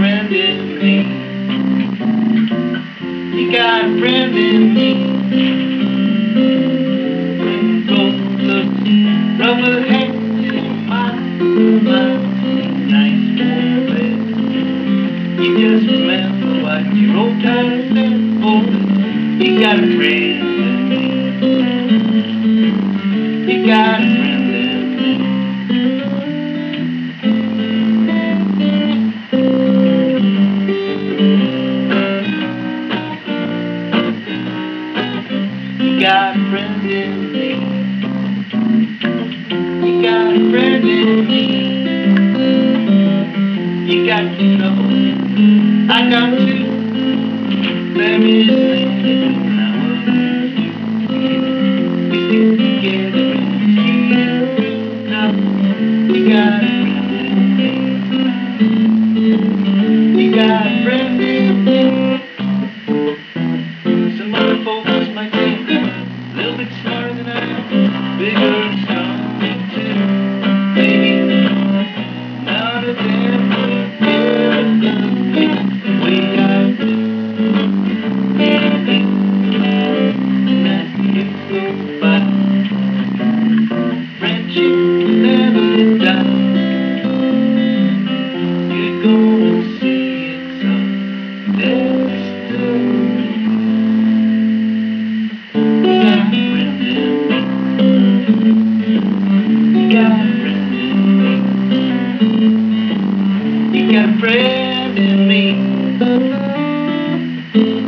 friend in me. You got a friend in me. Rubber hands in my nice warm bed. You just remember what your old times said, boy. You got a friend in me. You got a friend in me. You got a friend in me. You got a friend in me. You got to know I got to. There is nothing when I was you. We stick together and keep now. You got a friend in me. You got a friend in me. Some other folks might think I'm a little bit smarter than I am, bigger and stronger. Maybe not a damn good the way I do. And as the years go by, friendship never dies. You're gonna see it someday still. You got a friend in me. You got a friend in me. You got a friend in me.